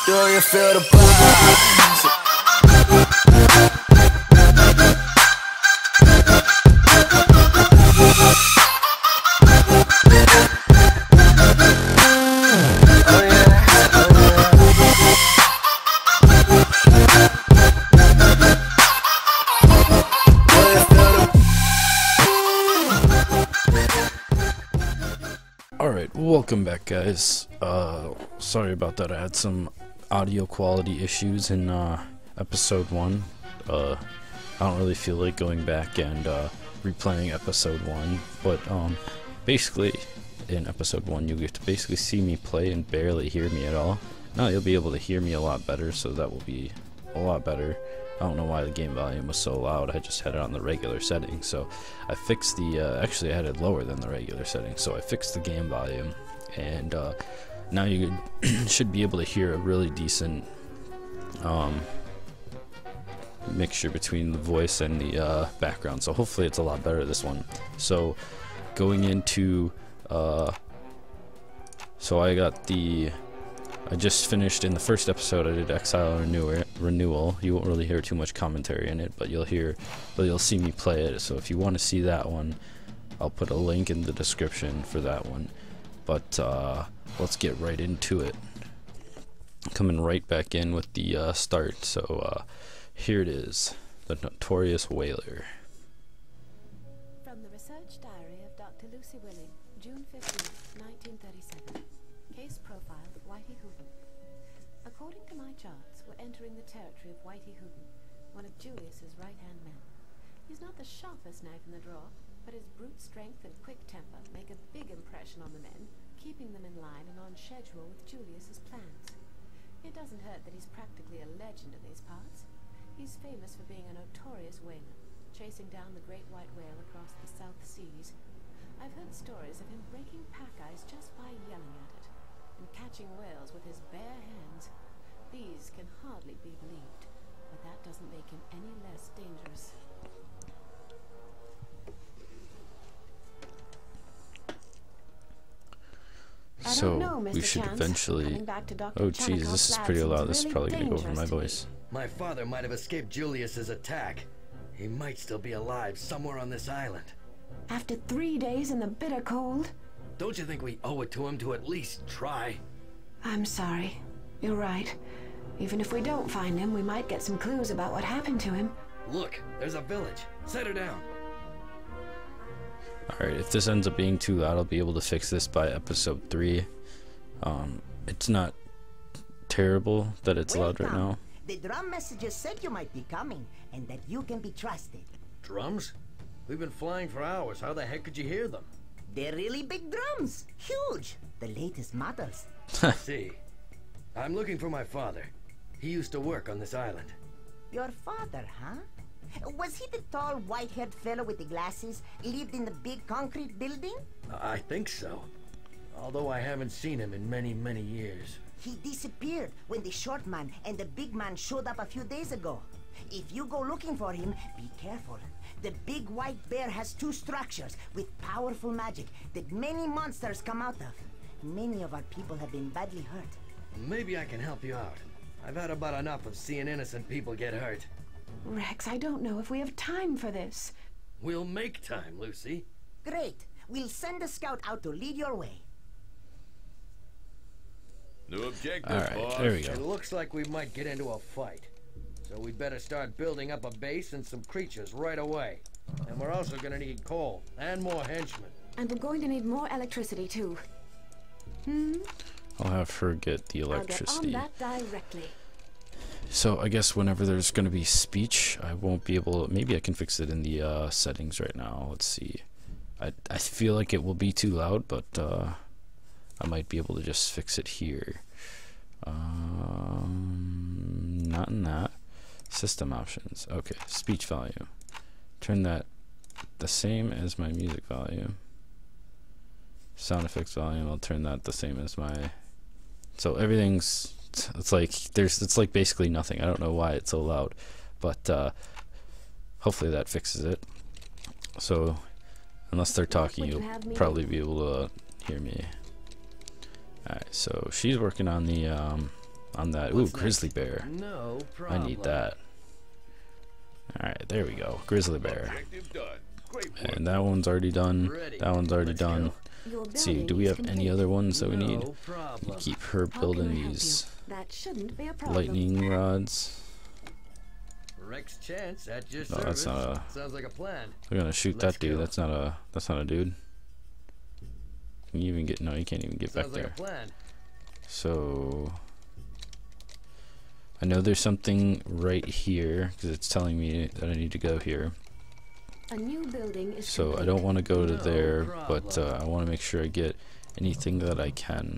Do you feel the vibes? Alright, welcome back guys. Sorry about that, I had some audio quality issues in episode 1. I don't really feel like going back and replaying episode 1, but basically in episode 1 you get to basically see me play and barely hear me at all. Now you'll be able to hear me a lot better, so that will be a lot better. I don't know why the game volume was so loud. I just had it on the regular setting, so I fixed the actually I had it lower than the regular setting, so I fixed the game volume, and now you should be able to hear a really decent mixture between the voice and the background, so hopefully it's a lot better this one. So going into so I just finished in the first episode. I did Exile Renewal. You won't really hear too much commentary in it, but you'll see me play it. So if you want to see that one, I'll put a link in the description for that one. But let's get right into it. Coming right back in with the start. So here it is, the Notorious Whaler. From the Research Diary of Dr. Lucy Willing, June 15, 1937. Case profile, Whitey Hooten. According to my charts, we're entering the territory of Whitey Hooten, one of Julius's right-hand men. He's not the sharpest knife in the drawer, but his brute strength and quick temper make a big impression on the men, keeping them in line and on schedule with Julius's plans. It doesn't hurt that he's practically a legend in these parts. He's famous for being a notorious whaler, chasing down the great white whale across the South Seas. I've heard stories of him breaking pack ice just by yelling at it, and catching whales with his bare hands. These can hardly be believed, but that doesn't make him any less dangerous. So we should eventually. Oh jeez, this is pretty loud. This is probably gonna go over my voice. My father might have escaped Julius's attack. He might still be alive somewhere on this island. After 3 days in the bitter cold? Don't you think we owe it to him to at least try? I'm sorry. You're right. Even if we don't find him, we might get some clues about what happened to him. Look, there's a village. Set her down. Alright, if this ends up being too loud, I'll be able to fix this by episode 3. It's not terrible that it's loud right now. The drum messages said you might be coming, and that you can be trusted. Drums? We've been flying for hours. How the heck could you hear them? They're really big drums. Huge. The latest models. I see. I'm looking for my father. He used to work on this island. Your father, huh? Was he the tall, white-haired fellow with the glasses, lived in the big concrete building? I think so. Although I haven't seen him in many, many years. He disappeared when the short man and the big man showed up a few days ago. If you go looking for him, be careful. The big white bear has 2 structures with powerful magic that many monsters come out of. Many of our people have been badly hurt. Maybe I can help you out. I've had about enough of seeing innocent people get hurt. Rex, I don't know if we have time for this. We'll make time, Lucy. Great. We'll send a scout out to lead your way. New objective, Alright, boss. there we It go. looks like we might get into a fight. So we'd better start building up a base and some creatures right away. And we're also gonna need coal and more henchmen. And we're going to need more electricity, too. I'll have her get the electricity. I'll get on that directly. So I guess whenever there's going to be speech, I won't be able to, maybe I can fix it in the settings right now. Let's see. I feel like it will be too loud, but I might be able to just fix it here. Not in that. System options. Okay, speech volume. Turn that the same as my music volume. Sound effects volume, I'll turn that the same as my. So everything's, it's like basically nothing. I don't know why it's so loud, but hopefully that fixes it. So unless they're talking, you'll probably be able to hear me. Alright, so she's working on the on that. Ooh, What's grizzly next? bear. No I problem. need that. Alright, there we go. Grizzly bear. Objective done. Great work. And that one's already done. Ready. That one's already Let's done. go. Your Let's see, do building we is have any complete. other ones that we need? No problem. Keep her How can I building help you? these That shouldn't be a problem. lightning rods. Rex Chance at your No, that's service. not a. Sounds like a plan. We're gonna shoot Let's that dude. go. That's not a. That's not a dude. Can you even get? No, you can't even get back Sounds like there. a plan. So I know there's something right here because it's telling me that I need to go here. A new building is So I complete. don't want to go to No there, but problem. I want to make sure I get anything that I can.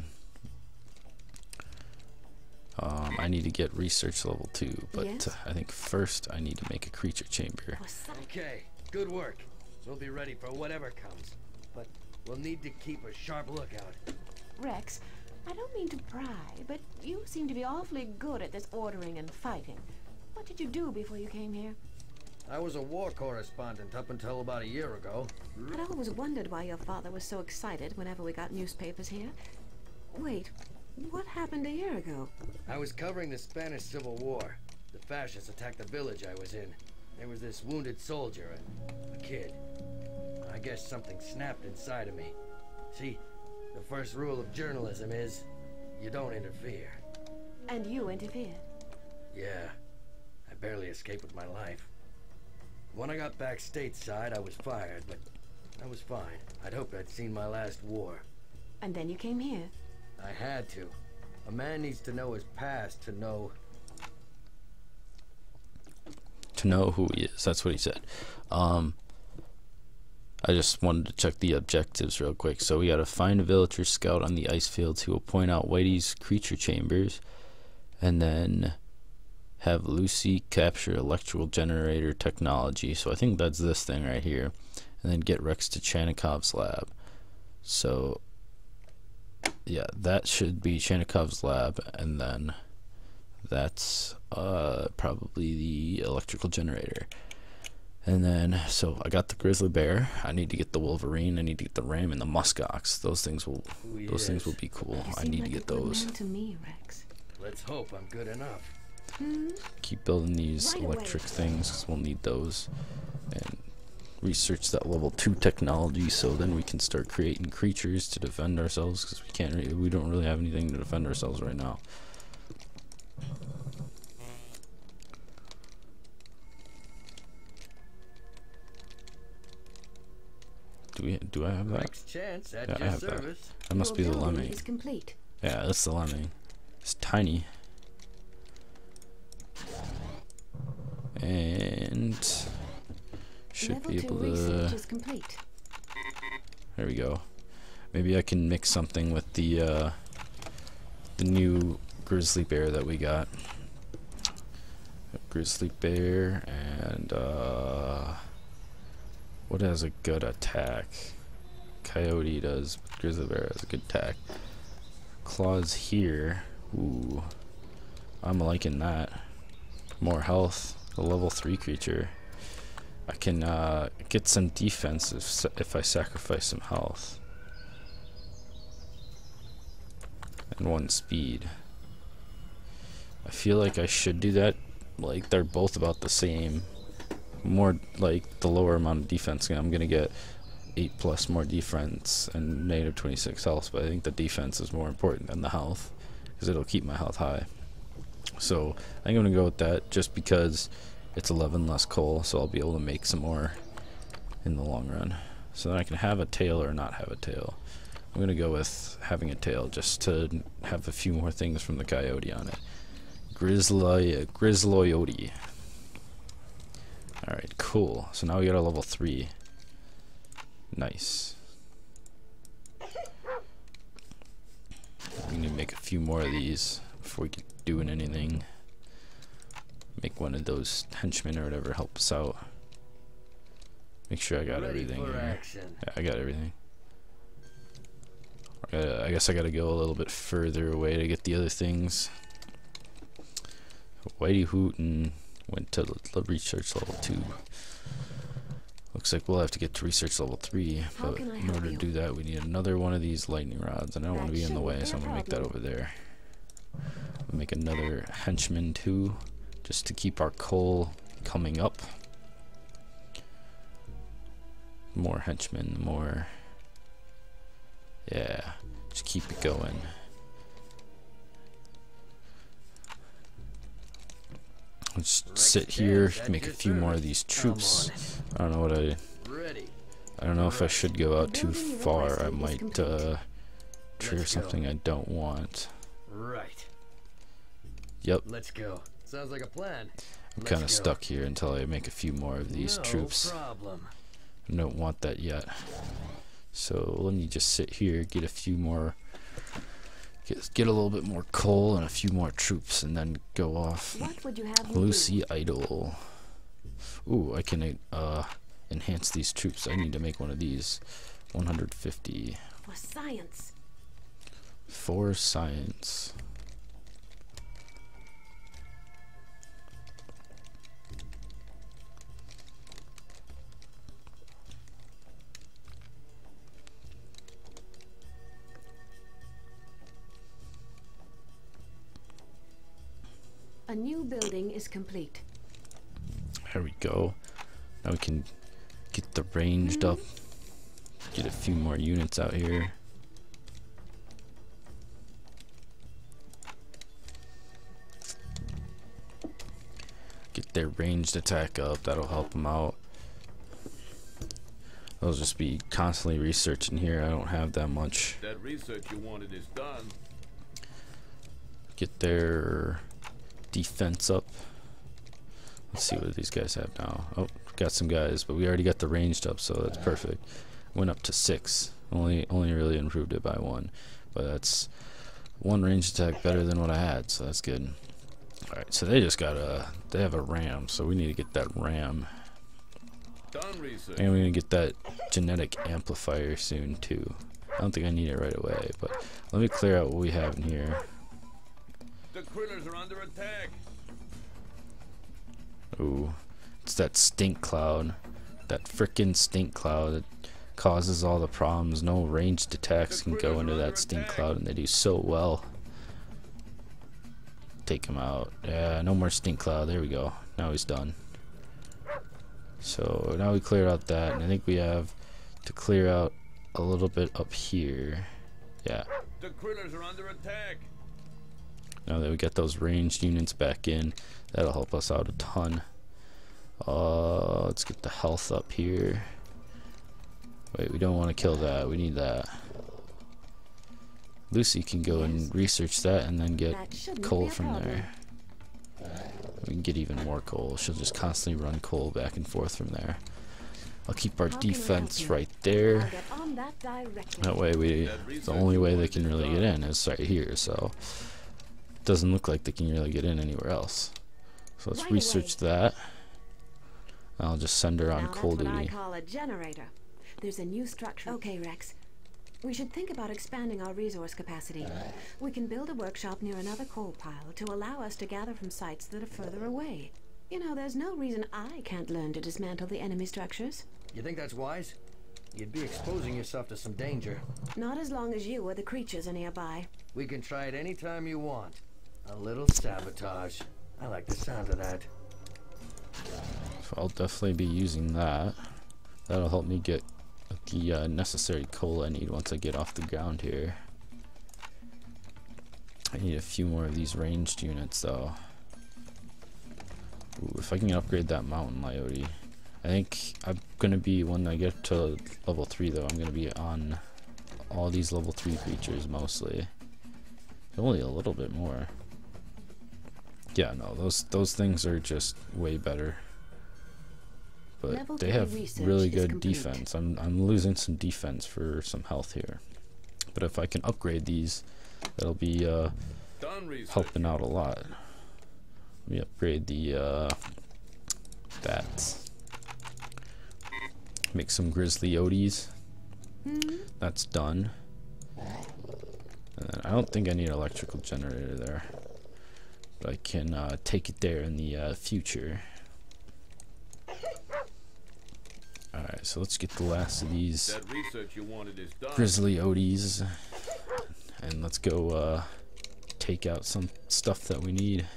I need to get research level 2, but Yes? I think first I need to make a creature chamber. For some- Okay, good work. We'll be ready for whatever comes. But we'll need to keep a sharp lookout. Rex, I don't mean to pry, but you seem to be awfully good at this ordering and fighting. What did you do before you came here? I was a war correspondent up until about a year ago. I'd always wondered why your father was so excited whenever we got newspapers here. Wait, what happened a year ago? I was covering the Spanish Civil War. The fascists attacked the village I was in. There was this wounded soldier and a kid. I guess something snapped inside of me. See, the first rule of journalism is you don't interfere. And you interfered. Yeah, I barely escaped with my life. When I got back stateside, I was fired, but I was fine. I'd hoped I'd seen my last war. And then you came here. I had to. A man needs to know his past to know. To know who he is. That's what he said. I just wanted to check the objectives real quick. So we got to find a villager scout on the ice fields who will point out Whitey's creature chambers, and then have Lucy capture electrical generator technology. So I think that's this thing right here, and then get Rex to Chanikov's lab. So yeah, that should be Chanikov's lab, and then that's probably the electrical generator. And then, so I got the grizzly bear. I need to get the wolverine. I need to get the ram and the muskox. Those things will be cool. You I seem need like to a get good those. man to me, Rex. Let's hope I'm good enough. Keep building these Right away. electric things because we'll need those. And research that level 2 technology, so then we can start creating creatures to defend ourselves, because we don't really have anything to defend ourselves right now. Do I have that? Rex Chance at Yeah, I your have that. service. That must Your be the building lemming. is complete. Yeah, that's the lemming. It's tiny. And should Level be 2 able research to. is complete. There we go. Maybe I can mix something with the new grizzly bear that we got. Grizzly bear and what has a good attack? Coyote does, but grizzly bear has a good attack. Claws here. Ooh, I'm liking that. More health. A level 3 creature. I can get some defense if I sacrifice some health. And 1 speed. I feel like I should do that. Like, they're both about the same. More like the lower amount of defense. I'm gonna get 8+ more defense and negative 26 health, but I think the defense is more important than the health because it'll keep my health high. So I think I'm gonna go with that just because it's 11 less coal, so I'll be able to make some more in the long run. So then I can have a tail or not have a tail. I'm gonna go with having a tail just to have a few more things from the coyote on it. Grizzloyote. Alright, cool. So now we got a level 3. Nice. We need to make a few more of these before we get doing anything. Make one of those henchmen or whatever help us out. Make sure I got Ready everything for here. action. Yeah, I got everything. I guess I gotta go a little bit further away to get the other things. Whitey Hooten went to research level 2. Looks like we'll have to get to research level 3, How but can I in help order you? to do that we need another one of these lightning rods, and I don't want to That be in the shouldn't way, be so a I'm gonna make that problem. over there. make another henchman too, just to keep our coal coming up. More henchmen, more. Yeah, just keep it going. Let's sit here, make a few more of these troops. I don't know what I don't know if I should go out too far. I might trigger something I don't want. Right. Yep. Let's go. Sounds like a plan. I'm kind of stuck here until I make a few more of these troops. Problem. I don't want that yet. So let me just sit here, get a few more, get a little bit more coal and a few more troops, and then go off. What would you have me Lucy Idle. Ooh, I can enhance these troops. I need to make one of these. 150. for science? For science. A new building is complete. There we go. Now we can get the ranged up. Get a few more units out here. Get their ranged attack up. That'll help them out. I'll just be constantly researching here. I don't have that much. That research you wanted is done. Get their defense up. Let's see what these guys have now. Oh, got some guys, but we already got the ranged up, so that's perfect. Went up to 6. Only really improved it by 1, but that's 1 ranged attack better than what I had, so that's good. All right, so they just got they have a ram, so we need to get that ram. Done research. And we're gonna get that genetic amplifier soon too. I don't think I need it right away, but let me clear out what we have in here. The Krillers are under attack. Ooh, it's that stink cloud. That frickin' stink cloud that causes all the problems. No ranged attacks can go into that stink cloud, and they do so well. Take him out. Yeah, no more stink cloud. There we go. Now he's done. So now we cleared out that, and I think we have to clear out a little bit up here. Yeah. The Krillers are under attack. Now that we got those ranged units back in, that'll help us out a ton. Let's get the health up here. Wait, we don't want to kill that. We need that. Lucy can go and research that and then get coal from there. We can get even more coal. She'll just constantly run coal back and forth from there. I'll keep our defense right there. That way the only way they can really get in is right here, so it doesn't look like they can really get in anywhere else. So let's research that. I'll just send her on coal duty. I call a generator. There's a new structure. Okay, Rex. We should think about expanding our resource capacity. We can build a workshop near another coal pile to allow us to gather from sites that are further away. You know, there's no reason I can't learn to dismantle the enemy structures. You think that's wise? You'd be exposing yourself to some danger. Not as long as you or the creatures are nearby. We can try it anytime you want. A little sabotage. I like the sound of that. So I'll definitely be using that. That'll help me get the necessary coal I need once I get off the ground here. I need a few more of these ranged units though. Ooh, if I can upgrade that mountain Leote. I think I'm gonna be, when I get to level 3 though, I'm gonna be on all these level 3 creatures mostly. Only a little bit more. Yeah, no, those things are just way better. But they have really good defense. I'm losing some defense for some health here. But if I can upgrade these, that'll be helping out a lot. Let me upgrade the that. Make some grizzly Odis. That's done. And then I don't think I need an electrical generator there. But I can take it there in the future. Alright, so let's get the last of these That research you wanted is done. grizzly Odis. And let's go take out some stuff that we need.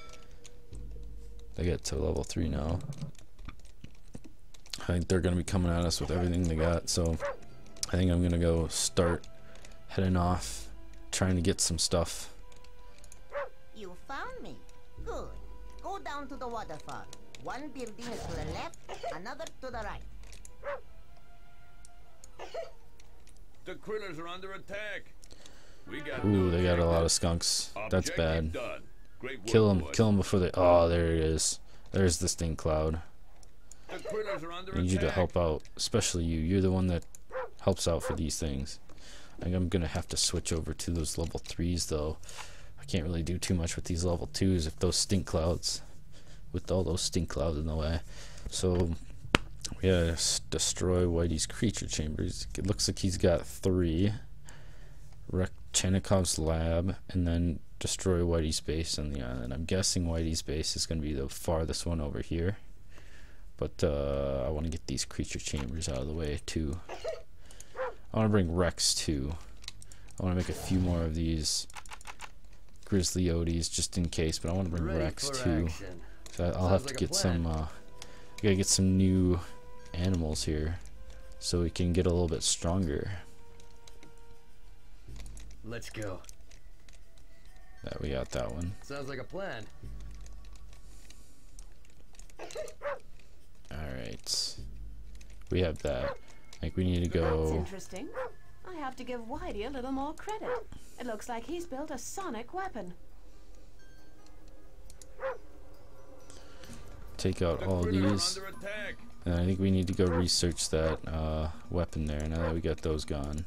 They get to level 3 now. I think they're gonna be coming at us with everything they got, so I think I'm gonna go start heading off, trying to get some stuff. You found me. Good. Go down to the waterfall. One building is to the left, another to the right. The Krillers are under attack. We got Ooh, they got a lot of skunks. That's Objective bad. done. Great work, Kill them, boys. kill them before they. Oh, there it is. There's the stink cloud. The Krillers are under I need you to attack. help out, especially you. You're the one that helps out for these things. I think I'm gonna have to switch over to those level 3s though. I can't really do too much with these level 2s if those stink clouds, with all those stink clouds in the way. So we gotta destroy Whitey's creature chambers. It looks like he's got 3. Wreck Chenikov's lab, and then destroy Whitey's base on the island. I'm guessing Whitey's base is gonna be the farthest one over here. But I want to get these creature chambers out of the way too. I want to bring Rex too. I want to make a few more of these Grizzly Odis just in case, but I want to bring Ready Rex for too. action. So I'll Sounds have like to a get plan. some. Gotta get some new animals here, so we can get a little bit stronger. Let's go. That we got that one. Sounds like a plan. Alright. We have that. I think we need to That's go. interesting. I have to give Whitey a little more credit. It looks like he's built a sonic weapon. Take out The all Krillers these. are under attack. And I think we need to go research that weapon there now that we got those gone.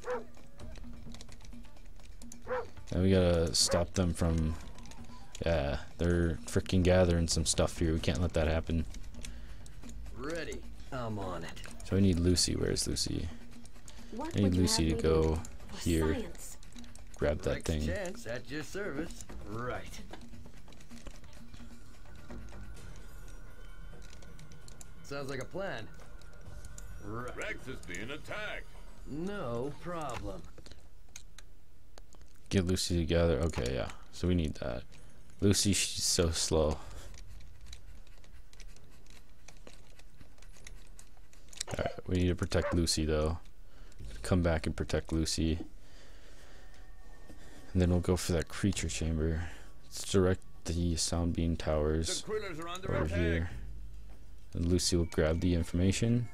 And we gotta stop them from. Yeah, they're freaking gathering some stuff here. We can't let that happen. Ready. I'm on it. So I need Lucy. Where's Lucy? What I need would you Lucy have to me do? go For here. science. Grab that Rex thing. Chance at your service. Right. Sounds like a plan. Right. Rex is being attacked. No problem. Get Lucy together. Okay, yeah. So we need that. Lucy, she's so slow. Alright, we need to protect Lucy though. Come back and protect Lucy. And then we'll go for that creature chamber. Let's direct the sound beam The towers Krillers are under over attack. here. And Lucy will grab the information.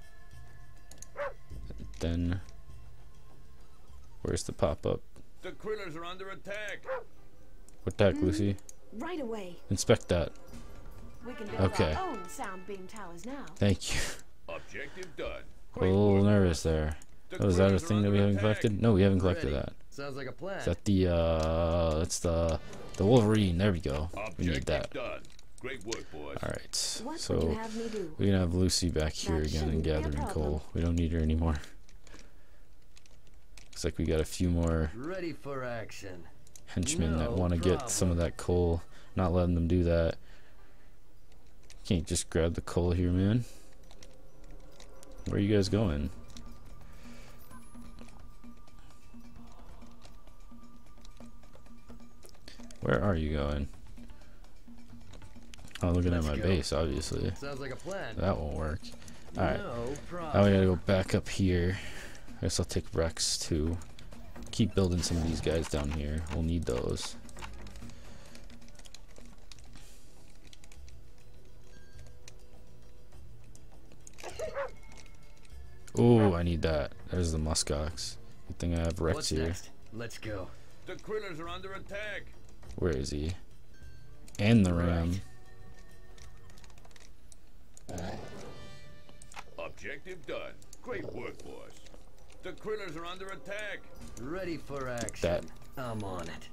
Then where's the pop-up? The Krillers are under attack. Attack, Lucy. Right away. Inspect that. We can build Okay. our own sound beam towers now. Thank you. Objective done. A Great little work, nervous boys. there. The Oh, is that a Krillers are thing that under we haven't attack. collected? No, we haven't collected Ready. that. Sounds like a plan. Is that the that's the Wolverine? There we go. We need Objective that. done. Great work, boys. All right. What would you So have me do? we can have Lucy back here That again and shouldn't be a gathering problem. coal. We don't need her anymore. Looks like we got a few more Ready for action. henchmen that No want to get some of problem. that coal. Not letting them do that. Can't just grab the coal here, man. Where are you guys going? Where are you going? Oh, looking at Let's my go. base, obviously. Sounds like a plan. That won't work. Alright. No Now we problem. gotta go back up here. I guess I'll take Rex too. Keep building some of these guys down here. We'll need those. Ooh, I need that. There's the muskox. Good thing I have Rex What's here. next? Let's go. The Krillers are under attack. Where is he? And the ram. Objective done. Great work, boys. The Krillers are under attack. Ready for action. That. I'm on it.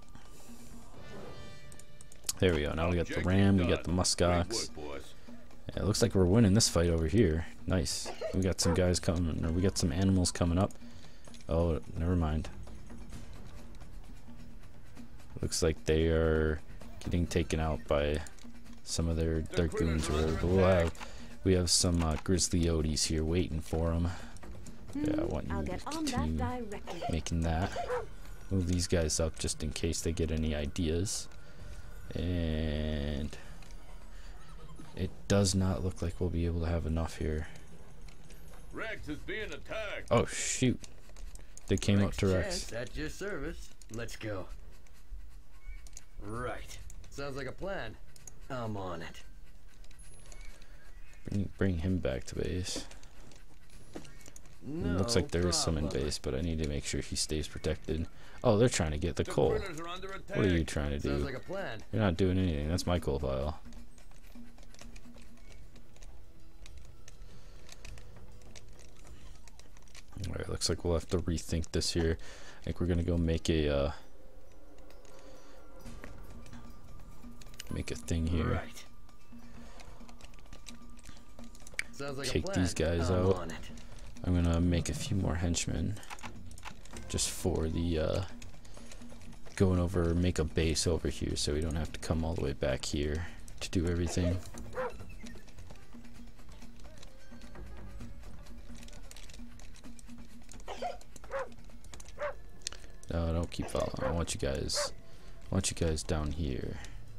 There we go. Now we got the Objective ram. We done. got the Great muskox. work, boys. Yeah, it looks like we're winning this fight over here. Nice. We got some guys coming, or we got some animals coming up. Oh, never mind. Looks like they are getting taken out by some of their goons or whatever. But we have some Grizzly Odis here waiting for them. Yeah, I want I'll you get to on that continue directly. making that. move these guys up just in case they get any ideas. And it does not look like we'll be able to have enough here. Rex is being attacked. Oh shoot. They came up to Chance, Rex. at your service. Let's go. Right. Sounds like a plan. I'm on it. Bring him back to base. No Looks like there is some in problem. base, but I need to make sure he stays protected. Oh, they're trying to get the The coal. Krillers are under attack. What are you trying to Sounds do? like a plan. You're not doing anything. That's my coal pile. Alright, looks like we'll have to rethink this here. I think we're gonna go make a thing here. Right. Sounds like Take a plan. these guys I'm out. on it. I'm gonna make a few more henchmen just for the going over, make a base over here so we don't have to come all the way back here to do everything. No, don't keep following. I want you guys down here.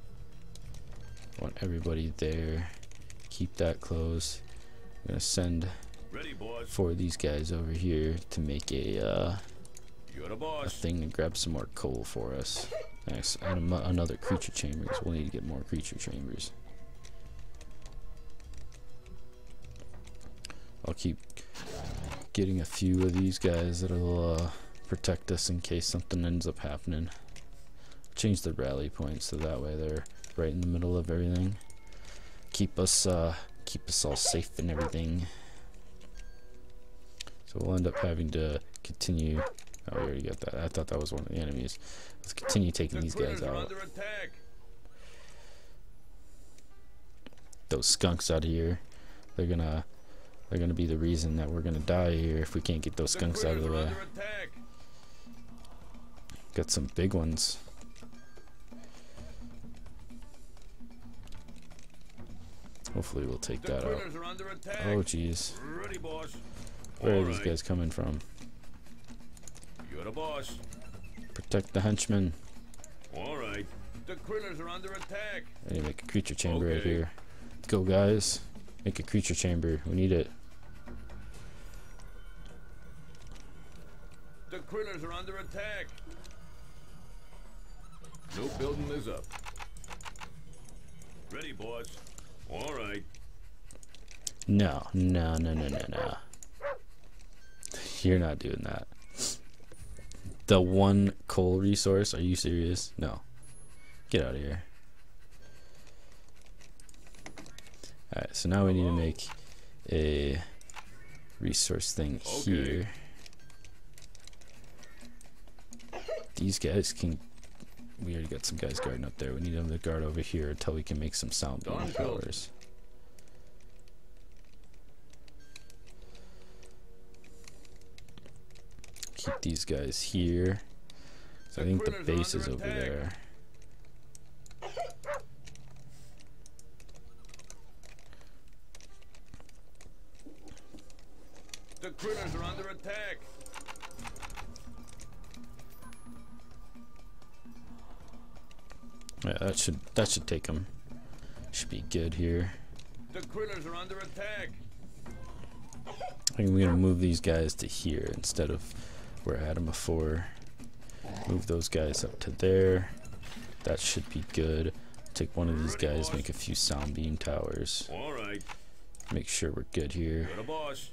I want everybody there. Keep that close. I'm gonna send Ready, boss. 4 of these guys over here to make a You're the a boss. thing to grab some more coal for us. Nice. And another creature chambers. We'll need to get more creature chambers. I'll keep getting a few of these guys that'll protect us in case something ends up happening. Change the rally points so that way they're right in the middle of everything. Keep us all safe and everything. So we'll end up having to continue. Oh, we already got that. I thought that was one of the enemies. Let's continue taking The these guys Krillers are out. under attack. Those skunks out of here. They're gonna be the reason that we're gonna die here if we can't get those The skunks out of the Krillers are way. under attack. Got some big ones. Hopefully we'll take The that out. Krillers are under attack. Oh jeez. Ready, boss. Where are All these right. guys coming from? You're the boss. Protect the henchmen. All right. The Krillers are under attack. I need to make a creature chamber right Okay. here. Let's go, guys. Make a creature chamber. We need it. The Krillers are under attack. No building is up. Ready, boss. All right. No. You're not doing that. The one coal resource? Are you serious? No. Get out of here. Alright, so now we need to make a resource thing Okay. here. These guys can... We already got some guys guarding up there. We need them to guard over here until we can make some sound beam Done, built. towers. Keep these guys here. So I The think the Krillers are base under is over attack. there. The Krillers are under attack. Yeah, that should take them. Should be good here. The Krillers are under attack. I think we're gonna move these guys to here instead of where I had them before. Move those guys up to there. That should be good. Take one of these guys, make a few sound beam towers. All right. Make sure we're good here. You're the boss.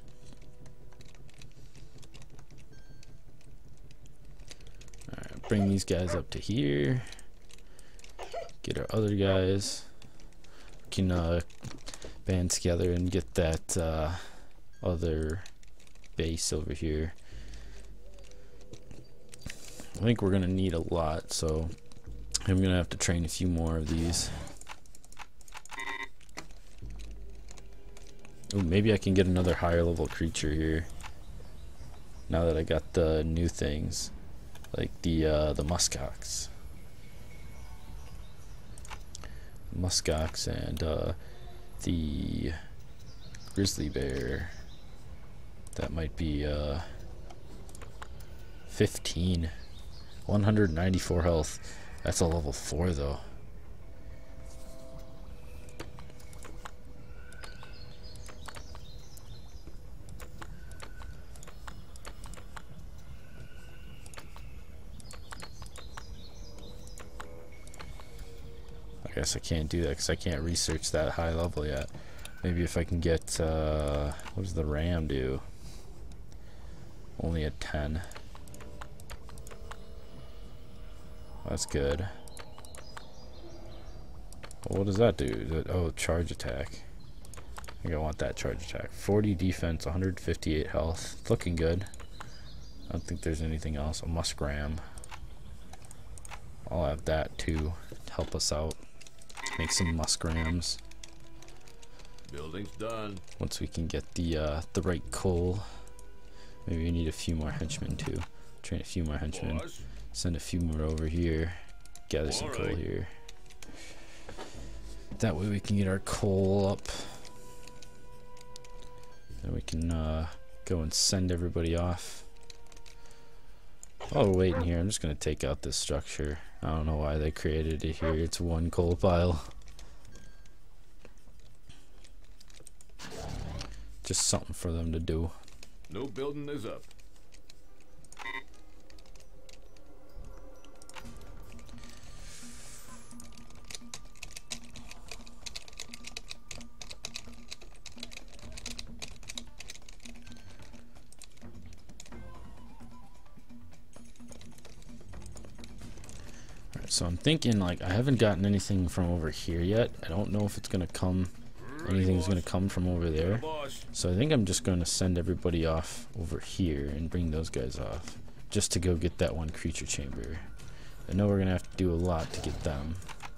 Alright, bring these guys up to here. Get our other guys. We can band together and get that other base over here. I think we're gonna need a lot, so I'm gonna have to train a few more of these. Ooh, maybe I can get another higher level creature here. Now that I got the new things, like the muskox, and the grizzly bear. That might be 15. 194 health. That's a level 4 though. I guess I can't do that because I can't research that high level yet. Maybe if I can get, what does the RAM do? Only a 10. That's good. Well, what does that do? Oh, charge attack. I think I want that charge attack. 40 defense, 158 health. Looking good. I don't think there's anything else. A muskram. I'll have that too to help us out. Make some muskrams. Building's done. Once we can get the right coal. Maybe we need a few more henchmen too. Train a few more henchmen. Boss. Send a few more over here. Gather some coal Alright. here. That way we can get our coal up. Then we can go and send everybody off. While we're waiting here, I'm just going to take out this structure. I don't know why they created it here. It's one coal pile. Just something for them to do. No building is up. Alright, so I'm thinking, like, I haven't gotten anything from over here yet. I don't know if it's going to come, anything's going to come from over there. Boss. So I think I'm just going to send everybody off over here and bring those guys off. Just to go get that one creature chamber. I know we're going to have to do a lot to get them.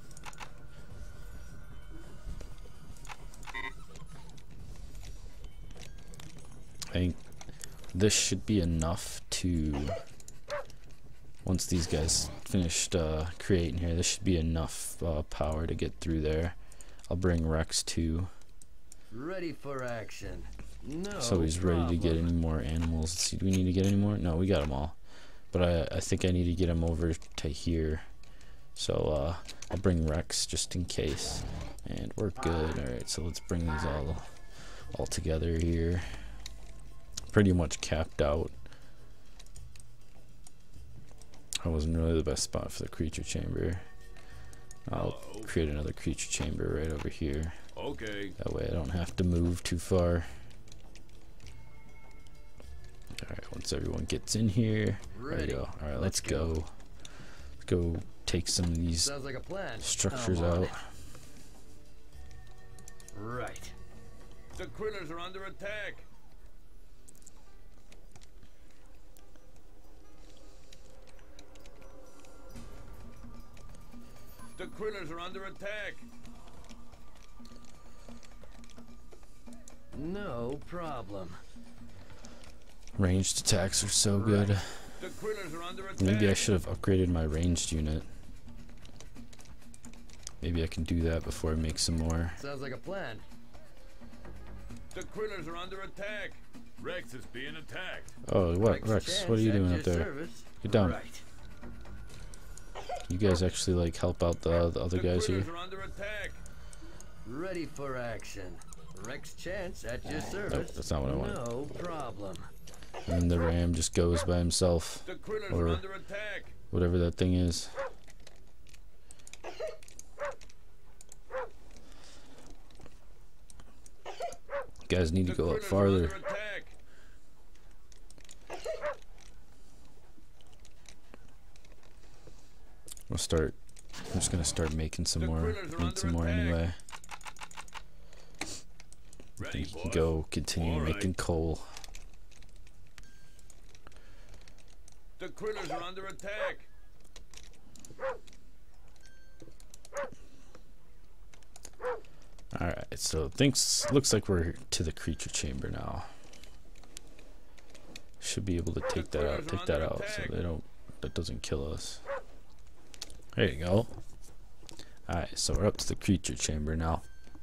I think this should be enough to... Once these guys finished creating here, this should be enough power to get through there. I'll bring Rex too. Ready for action. No So he's ready to get problem. any more animals. Let's see, do we need to get any more? No, we got them all. But I think I need to get him over to here. So I'll bring Rex just in case. And we're good. Alright, so let's bring these all together here. Pretty much capped out. That wasn't really the best spot for the creature chamber. I'll create another creature chamber right over here. Okay. That way I don't have to move too far. Alright, once everyone gets in here, there we Ready. go. Alright, let's Let's go. go. Let's go take some of these Sounds like a plan. structures I'm on out. it. Right. The Krillers are under attack. The Krillers are under attack. No problem. Ranged attacks are so good. The Krillers are under attack. Maybe I should have upgraded my ranged unit. Maybe I can do that before I make some more. Sounds like a plan. The Krillers are under attack. Rex is being attacked. Oh, what? Rex Rex, Chance what are you at doing your up there? service. Get down. Right. You guys actually like help out the other The guys here? Krillers are under attack. Ready for action. Rex Chance at your service. that's not what I wanted. No problem. And the ram just goes by himself. The Krillers Or are under attack. whatever that thing is. You guys need to The go up Krillers are farther. under attack. We'll start. I'm just gonna start making some The more. Krillers are Need some under more attack. anyway. Ready, Then you can boss. go continue All right. making coal. The Krillers are under attack. Alright, so looks like we're to the creature chamber now. Should be able to take that out, take that out, so that doesn't kill us. There you go. Alright, so we're up to the creature chamber now.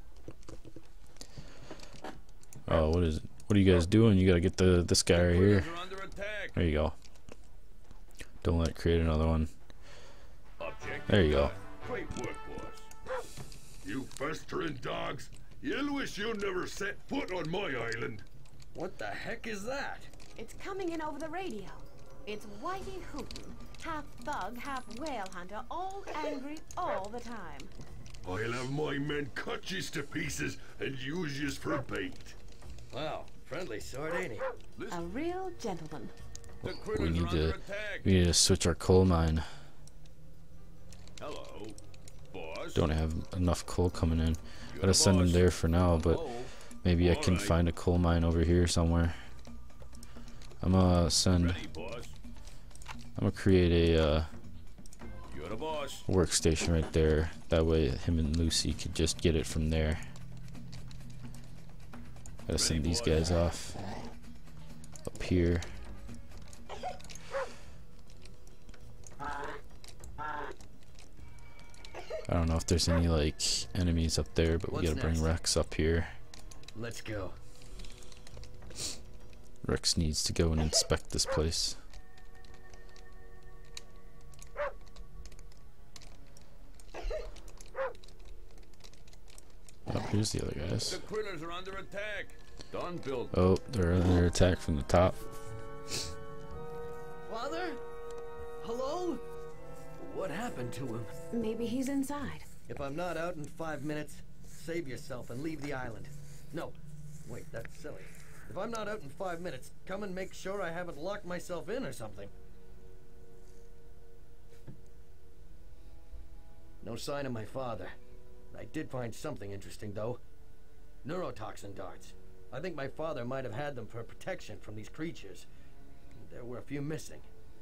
Oh, what is it? What are you guys doing? You gotta get this guy right here. Krillers are under attack. There you go. Don't let it create another one. Objective There you go. done. Great work, boss. You festering dogs. You'll wish you never set foot on my island. What the heck is that? It's coming in over the radio. It's Whitey Hooten, half thug, half whale hunter, all angry all the time. I'll have my men cut yous to pieces and use yous for bait. Wow, friendly sort, ain't he? A real gentleman. The We critters are need under to attack. switch our coal mine. Hello, boss. Don't have enough coal coming in. You're Gotta the send them boss. there for now, but Oh, maybe I can alright. find a coal mine over here somewhere. I'm gonna send. ready, boss. I'm gonna create a You're the boss. workstation right there. That way, him and Lucy could just get it from there. Gotta send Ready, these boss. guys off up here. I don't know if there's any like enemies up there, but we What's gotta bring next? Rex up here. Let's go. Rex needs to go and inspect this place. Oh, here's the other The guys. critters are under attack. Done build. Oh, they're under attack from the top. Father? Hello? What happened to him? Maybe he's inside. If I'm not out in 5 minutes, save yourself and leave the island. No, wait, that's silly. If I'm not out in 5 minutes, come and make sure I haven't locked myself in or something. No sign of my father. I did find something interesting, though. Neurotoxin darts. I think my father might have had them for protection from these creatures. There were a few missing.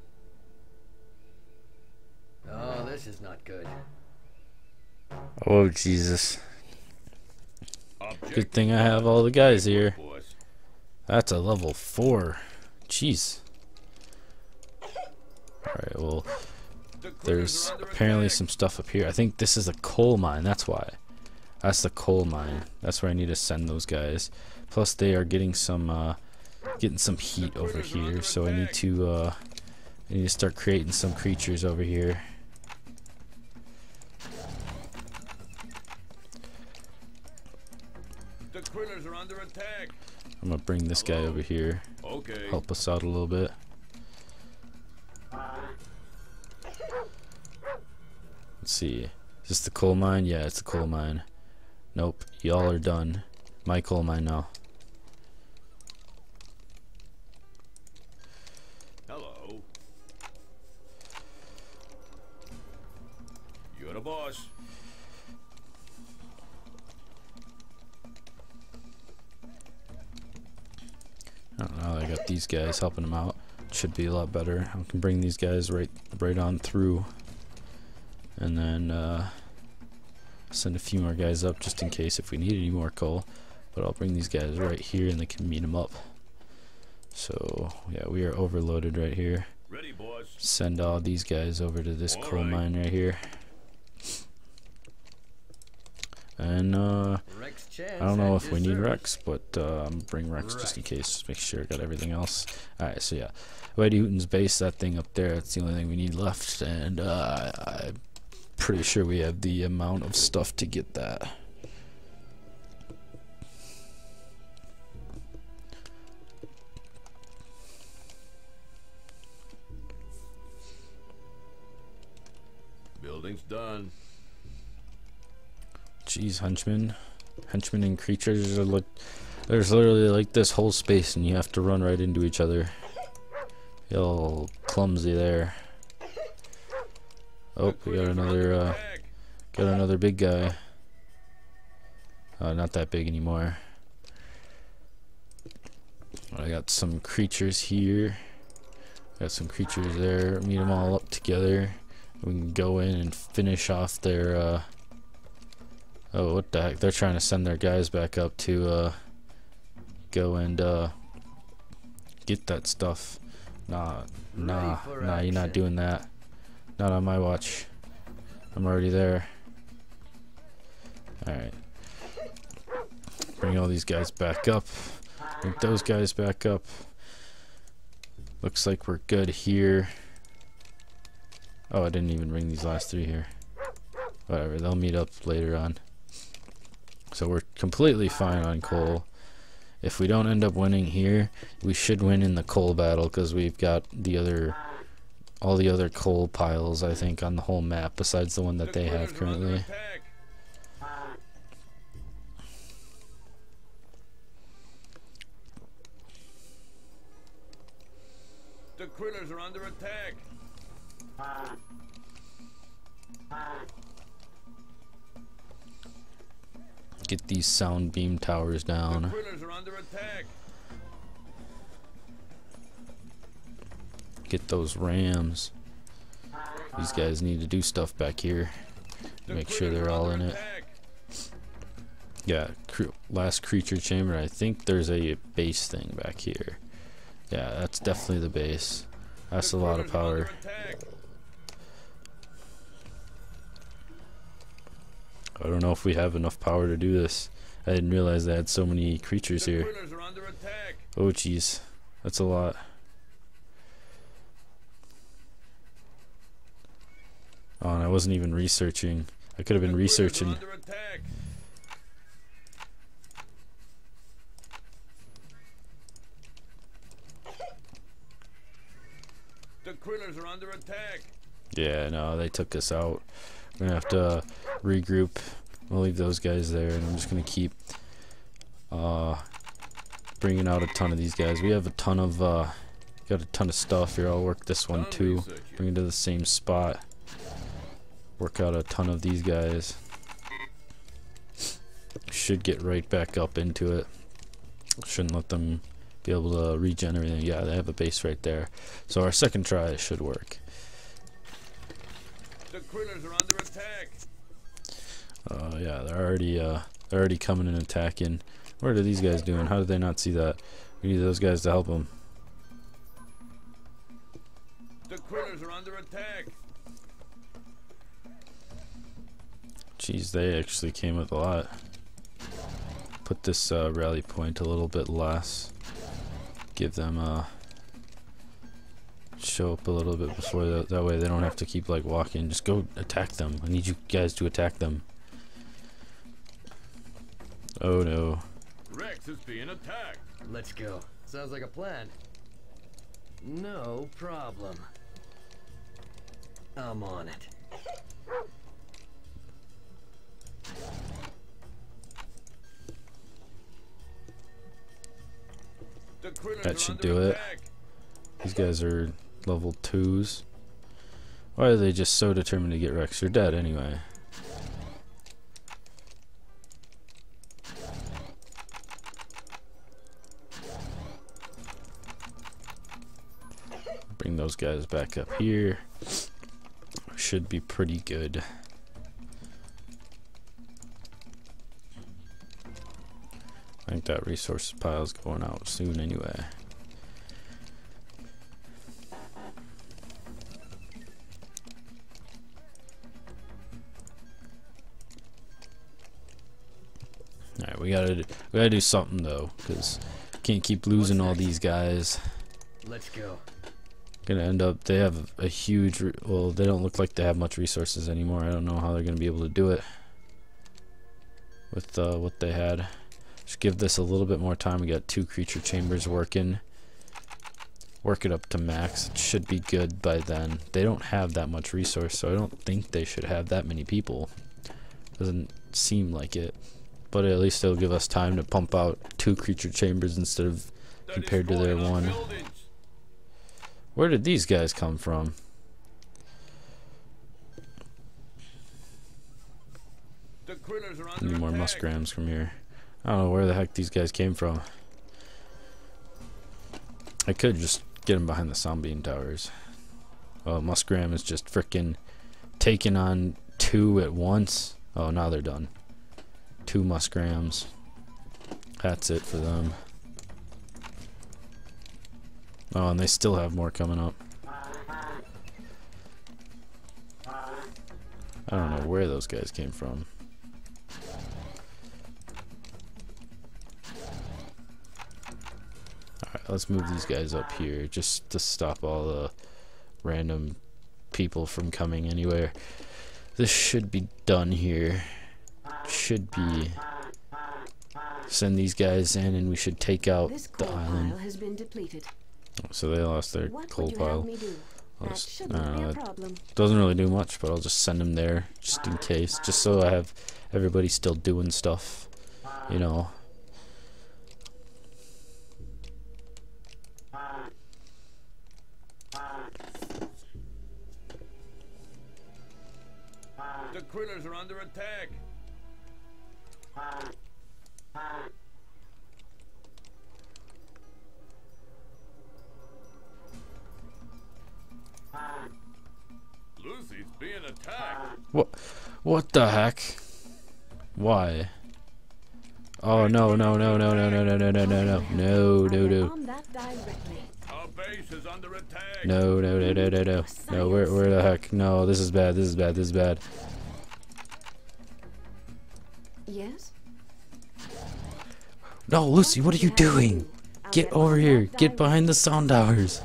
Oh, this is not good. Oh, Jesus. Objective Good thing I have all the guys here. boss. That's a level 4. Jeez. Alright, well, The critters there's are under apparently attack. some stuff up here. I think this is a coal mine, that's why. That's the coal mine. That's where I need to send those guys. Plus they are getting some heat over here, so I need to start creating some creatures over here. The critters are under attack. I'm gonna bring this guy over here, Okay. help us out a little bit. Let's see. Is this the coal mine? Yeah, it's the coal mine. Nope, y'all are done. My coal mine now. Hello. You're the boss. I don't know, I got these guys helping them out. Should be a lot better. I can bring these guys right on through. And then send a few more guys up just in case if we need any more coal. But I'll bring these guys right here and they can meet them up. So yeah, we are overloaded right here. Ready, boss. Send all these guys over to this coal Alright. mine right here. And Rex Chance I don't know had if we need dessert. Rex, but I'm bring Rex just in Right. case. Make sure I got everything else. Alright, so yeah. Whitey Hooten's base, that thing up there, that's the only thing we need left. And I'm pretty sure we have the amount of stuff to get that. Building's done. Jeez, henchmen and creatures are like, there's literally like this whole space and you have to run right into each other. You're all clumsy there. Oh, The we got critters are under another attack. big guy. Not that big anymore. I got some creatures here. Got some creatures there. Meet them all up together. We can go in and finish off their oh, what the heck? They're trying to send their guys back up to go and get that stuff. Nah, for you're not action. doing that. Not on my watch. I'm already there. Alright. Bring all these guys back up. Bring those guys back up. Looks like we're good here. Oh, I didn't even bring these last 3 here. Whatever, they'll meet up later on. So we're completely fine on coal. If we don't end up winning here, we should win in the coal battle because we've got all the other coal piles, I think, on the whole map besides the one that they have currently. The Krillers are under attack. Get these sound beam towers The down. Krillers are under attack. Get those rams. These guys need to do stuff back here. The Make sure Krillers they're are all under in it. attack. Yeah, last creature chamber. I think there's a base thing back here. Yeah, that's definitely the base. That's a The lot of Krillers are under power. attack. I don't know if we have enough power to do this. I didn't realize they had so many creatures The here. Krillers are under attack. Oh jeez, that's a lot. Oh, and I wasn't even researching. I could have been The Krillers are researching. under attack. The Krillers are under attack. Yeah, no, they took us out. We're gonna have to regroup. We'll leave those guys there, and I'm just gonna keep bringing out a ton of these guys. We have a ton of got a ton of stuff here. I'll work this one too. Bring it to the same spot. Work out a ton of these guys. Should get right back up into it. Shouldn't let them be able to regen everything. Yeah, they have a base right there. So our second try should work. The Krillers are under attack. Yeah, they're already coming and attacking. What are these guys doing? How did they not see that? We need those guys to help them. The Krillers are under attack. Jeez, they actually came with a lot. Put this rally point a little bit less. Give them show up a little bit before that way they don't have to keep like walking. Just go attack them. I need you guys to attack them. Oh no. Rex is being attacked. Let's go. Sounds like a plan. No problem. I'm on it. The Krillers That are should under do it. attack. These guys are level 2s. Why are they just so determined to get Rex? You're dead anyway. Bring those guys back up here. Should be pretty good. I think that resource pile's going out soon anyway. Alright, we gotta do something though, because can't keep losing all these guys. Let's go. Gonna end up, they have a huge, well, they don't look like they have much resources anymore. I don't know how they're gonna be able to do it with what they had. Just give this a little bit more time. We got 2 creature chambers working. Work it up to max. It should be good by then. They don't have that much resource, so I don't think they should have that many people. Doesn't seem like it. But at least it'll give us time to pump out 2 creature chambers instead of They're compared to their destroying our 1. buildings. Where did these guys come from? The Krillers are under Need more attack. muskrams from here. I don't know where the heck these guys came from. I could just get them behind the sound beam towers. Oh, muskram is just frickin' taking on 2 at once. Oh, now they're done. 2 muskrams. That's it for them. Oh, and they still have more coming up. I don't know where those guys came from. Alright, let's move these guys up here just to stop all the random people from coming anywhere. This should be done here. Should be. Send these guys in and we should take out This the coal island. pile has been depleted. So they lost their What coal would you have pile. me do? I'll That just, I shouldn't don't be know, a it problem. doesn't really do much, but I'll just send them there just in case. Just so I have everybody still doing stuff, you know. The Krillers are under attack. Lucy's being attacked. What the heck? Why? Oh no no no no no no no no no no no no no no On that directly. Our base is under attack. no no no no no no no where the heck? No, this is bad, this is bad, this is bad. Yes? No, Lucy, what are you doing? Get over here. Get behind the sound towers.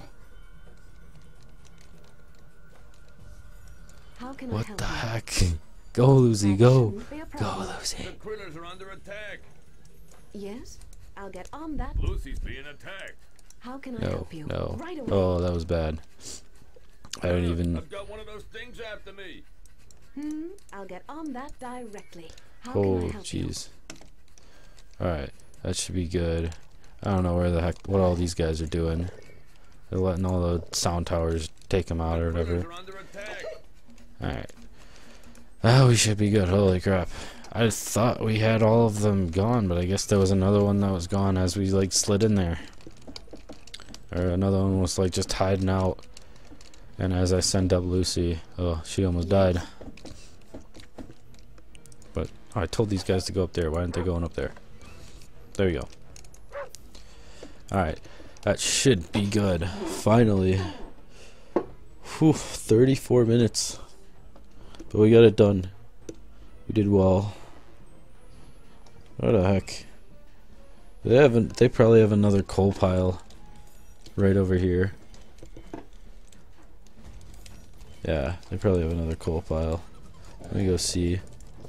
How can I What help the you? heck? Go, Lucy, That go. shouldn't be a Go, problem. The Lucy. Krillers are under attack. Yes? I'll get on that. Lucy's being attacked. How can I No, help you? no. Right away. Oh, that was bad. I don't even. I've got one of those things after me. I'll get on that directly. How Oh, can I help you? jeez. Alright, that should be good. I don't know where the heck, what all these guys are doing. They're letting all the sound towers take them out or whatever. Krillers are under attack. Alright. Oh, we should be good. Holy crap. I thought we had all of them gone, but I guess there was another one that was gone as we, like, slid in there. Or another one was, like, just hiding out. And as I sent up Lucy, oh, she almost died. But oh, I told these guys to go up there. Why aren't they going up there? There we go. Alright. That should be good. Finally. Whew, 34 minutes. But we got it done. We did well. What the heck? They probably have another coal pile right over here. Yeah, they probably have another coal pile. Let me go see.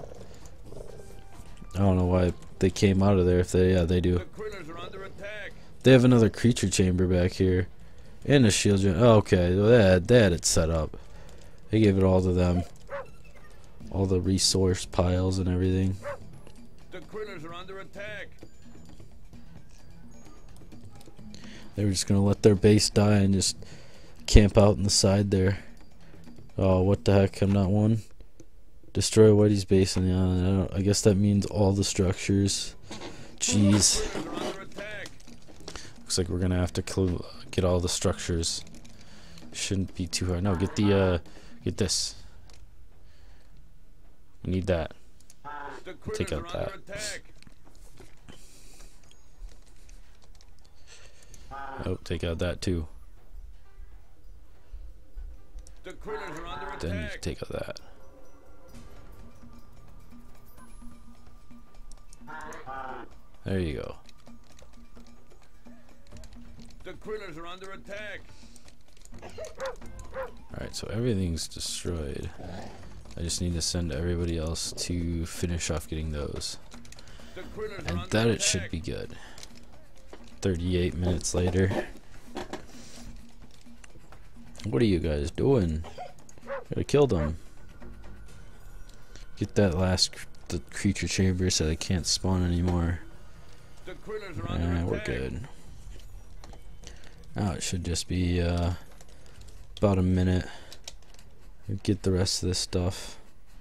I don't know why they came out of there. If they, yeah, they do. The Krillers are under attack. They have another creature chamber back here, and a shield gen. Oh, okay, well, they had it set up. They gave it all to them. All the resource piles and everything. The Krillers are under attack. They were just gonna let their base die and just camp out in the side there. Oh, what the heck? I'm not one. Destroy Whitey's base on the island. I guess that means all the structures. Jeez. Krillers are under attack. Looks like we're gonna have to get all the structures. Shouldn't be too hard. No, get this. We need that. The Take Krillers out are under that. attack. Oh, take out that too. The Krillers are under Then you attack. can take out that. There you go. The Krillers are under attack. Alright, so everything's destroyed. I just need to send everybody else to finish off getting those. The Krillers are And under that attack. it should be good. 38 minutes later. What are you guys doing? Gotta kill them. Get that last the creature chamber so they can't spawn anymore. The Krillers are under attack. We're good. Now it should just be about a minute. Get the rest of this stuff.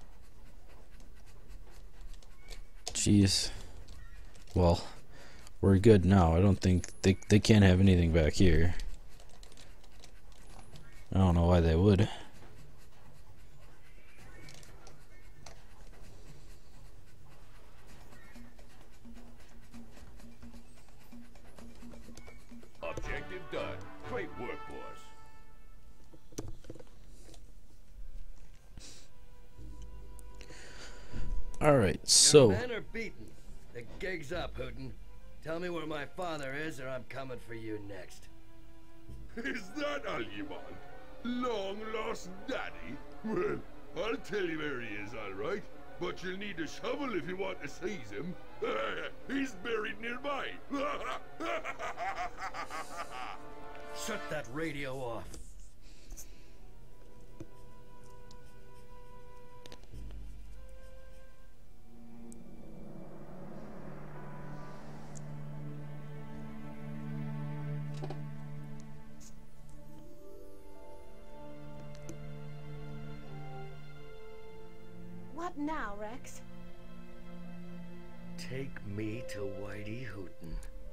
Jeez. Well, we're good now. I don't think they can't have anything back here. I don't know why they would. Objective done. Great work, boss. Alright, so Your men are beaten. The gig's up, Hooten. Tell me where my father is, or I'm coming for you next. Is that all you want? Long lost daddy? Well, I'll tell you where he is, all right. But you'll need a shovel if you want to seize him. He's buried nearby. Shut that radio off. What now, Rex? Take me to Whitey Hooten.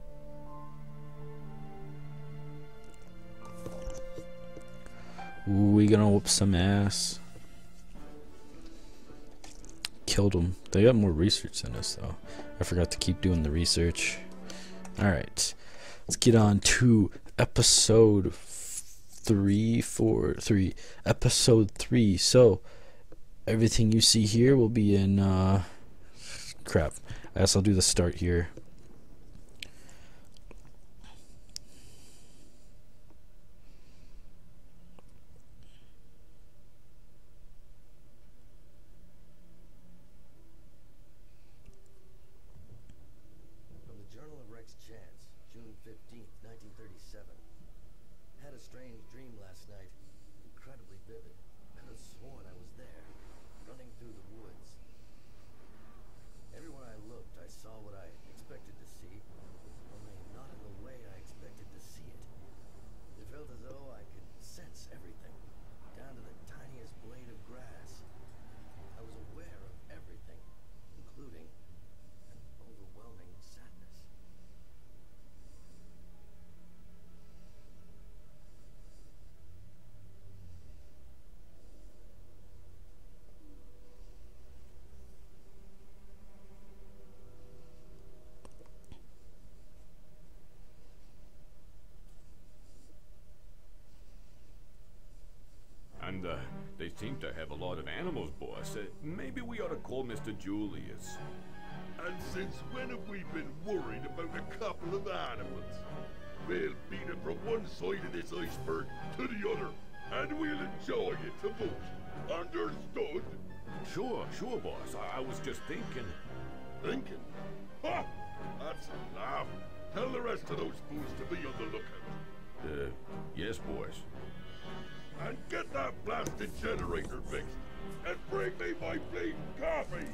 Ooh, we gonna whoop some ass. Killed them. They got more research than us, though. I forgot to keep doing the research. Alright. Let's get on to episode 3. Episode 3. So, everything you see here will be in, crap. I guess I'll do the start here. From the Journal of Rex Chance, June 15th, 1937. Had a strange dream last night. Incredibly vivid. Could have sworn I was there, running through the woods. Everywhere I looked, I saw what I expected to see, only not in the way I expected to see it. It felt as though I could sense everything, down to the tiniest blade of grass. I was aware of everything, including an overwhelming sadness. And, they seem to have a lot of animals, boss. Maybe we ought to call Mr. Julius. And since when have we been worried about a couple of animals? We'll beat it from one side of this iceberg to the other, and we'll enjoy it to boot. Understood? Sure, boss. I was just thinking. Thinking? Ha! That's a laugh. Tell the rest of those fools to be on the lookout. Yes, boss. And get that blasted generator fixed. And bring me my bleeding coffee.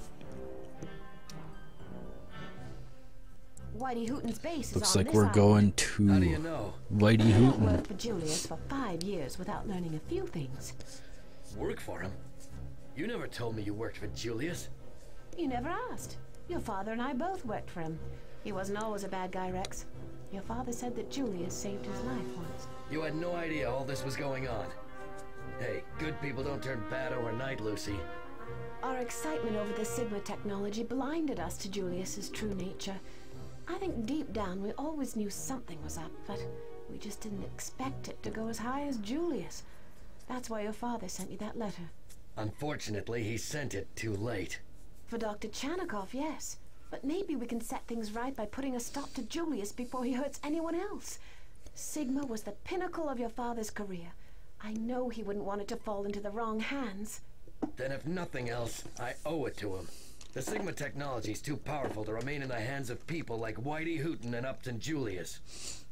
Whitey Hooten's base is Looks on like this we're island. going How do you to know? Whitey I Hooten. worked for Julius for 5 years without learning a few things. Work for him? You never told me you worked for Julius. You never asked. Your father and I both worked for him. He wasn't always a bad guy, Rex. Your father said that Julius saved his life once. You had no idea all this was going on. Hey, good people don't turn bad overnight, Lucy. Our excitement over the Sigma technology blinded us to Julius's true nature. I think deep down we always knew something was up, but we just didn't expect it to go as high as Julius. That's why your father sent you that letter. Unfortunately, he sent it too late. For Dr. Chanikoff, yes. But maybe we can set things right by putting a stop to Julius before he hurts anyone else. Sigma was the pinnacle of your father's career. I know he wouldn't want it to fall into the wrong hands. Then if nothing else, I owe it to him. The Sigma technology's too powerful to remain in the hands of people like Whitey Hooten and Upton Julius.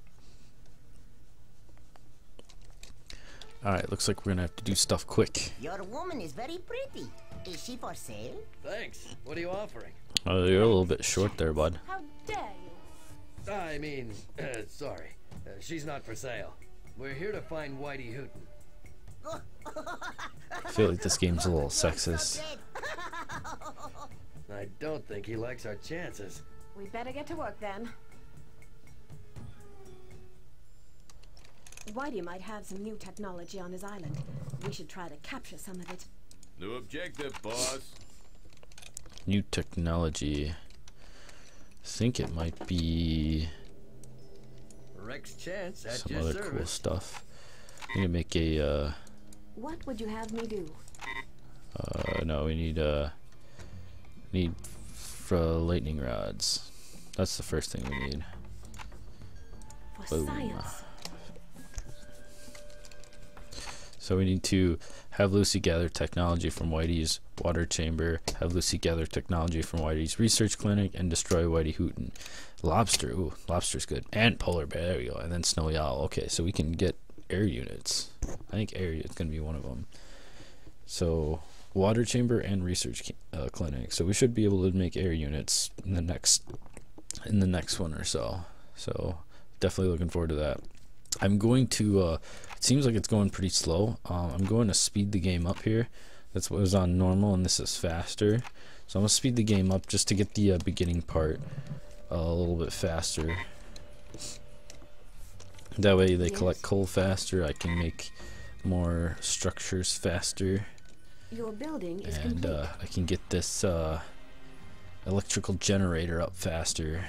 Alright, looks like we're gonna have to do stuff quick. Your woman is very pretty. Is she for sale? Thanks. What are you offering? You're a little bit short there, bud. How dare you? I mean, sorry. She's not for sale. We're here to find Whitey Hooten. I feel like this game's a little sexist. I don't think he likes our chances. We better get to work then. Whitey might have some new technology on his island. We should try to capture some of it. No objective, boss. New technology. I think it might be Rex Chance at some your other service. cool stuff. I'm gonna make a What would you have me do? no, we need lightning rods. That's the first thing we need. For Boom. science. So we need to have Lucy gather technology from Whitey's water chamber, have Lucy gather technology from Whitey's research clinic, and destroy Whitey Hooten. Lobster, ooh, lobster's good. And polar bear, there we go. And then snowy owl. Okay, so we can get air units. I think air unit's gonna be one of them. So water chamber and research clinic. So we should be able to make air units in the next one or so. So definitely looking forward to that. I'm going to it seems like it's going pretty slow. I'm going to speed the game up here. That's what was on normal, and this is faster. So I'm gonna speed the game up just to get the beginning part a little bit faster. That way they collect coal faster. I can make more structures faster. Your building is And complete. I can get this electrical generator up faster.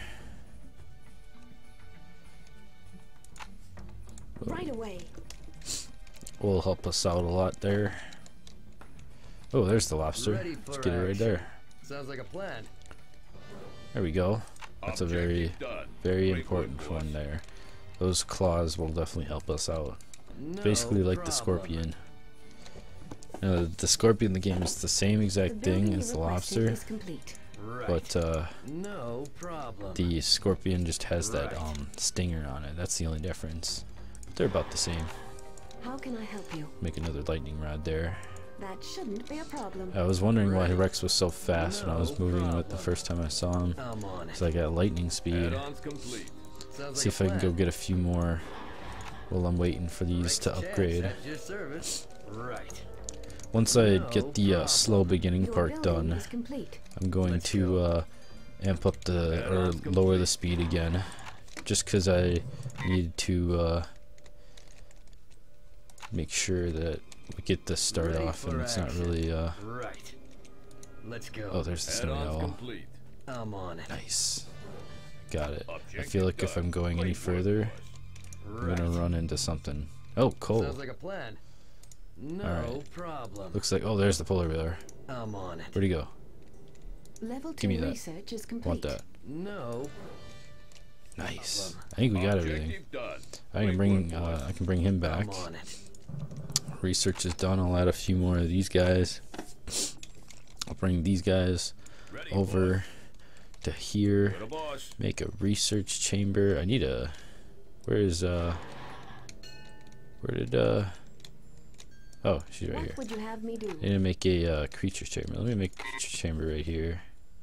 Right away. Will help us out a lot there. Oh, there's the lobster. Ready Let's for get it right action. there. Sounds like a plan. There we go. That's a very, Objective done. very Great important work, one boss. there. Those claws will definitely help us out. No Basically like the problem. scorpion. The scorpion in the game is the same The exact building thing you as the requested lobster, is complete. Right. but no problem. the scorpion just has that Right. stinger on it. That's the only difference. But they're about the same. How can I help you? Make another lightning rod there. That shouldn't be a problem. I was wondering why Right. Rex was so fast when I was No moving him with the problem. first time I saw him. I'm on it. Because I got lightning speed. Add-ons complete. Sounds See like if a I can go plan. get a few more while I'm waiting for these to Break the chance upgrade. at your service. Right. Once I No get the problem. slow beginning Your part building done, is complete. I'm going Let's to go. amp up the or Add-ons lower the complete. speed again, just because I need to make sure that we get this start Ready off and for it's not action. really Right. Let's go. oh, there's the snowy Add-ons owl. complete. I'm on it. Nice, got it. I Objective feel like if done. I'm going any Great work, further, boss. I'm Right. gonna run into something. Oh, coal. Sounds like a plan. No Alright. problem. Looks like, oh, there's the polar bear. I'm on it. Where'd he go? Level Give me 2 that. research is complete. Want that? No. Nice. I think we got everything. Objective done. I can Great bring work, boss. I can bring him back. I'm on it. Research is done. I'll add a few more of these guys. I'll bring these guys Ready, over boss. to here. To the boss. Make a research chamber. I need a. Where is Where did Oh, she's right What here. would you have me do? I need to make a creature chamber. Let me make a creature chamber right here.